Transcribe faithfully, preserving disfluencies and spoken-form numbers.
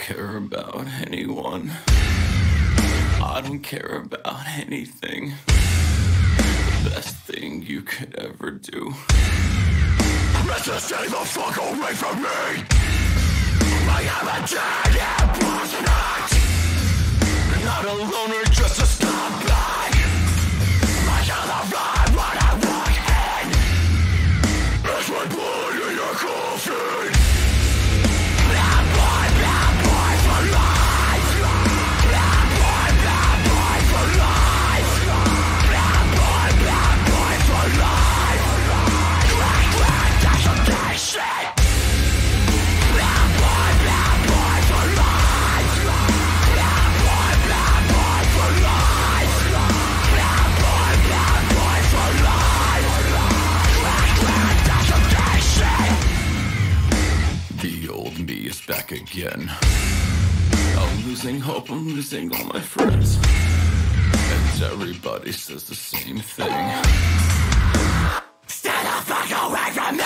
care about anyone. I don't care about anything. The best thing you could ever do is to stay the fuck away from me. I am a dead prospect, not a loner, just a scumbag. I cannot run what I walk in. It's my blood in your coffin. Bad boy, bad boy for life. Bad boy, bad boy for life. Bad boy, bad boy for life. Crack, crack, that's some gay shit. Bad boy, bad boy for life. Bad boy, bad boy for life. Bad boy, bad boy for life. Crack, crack, that's some gay shit. The old me is back again. I'm losing hope, I'm losing all my friends, and everybody says the same thing. Stay the fuck away from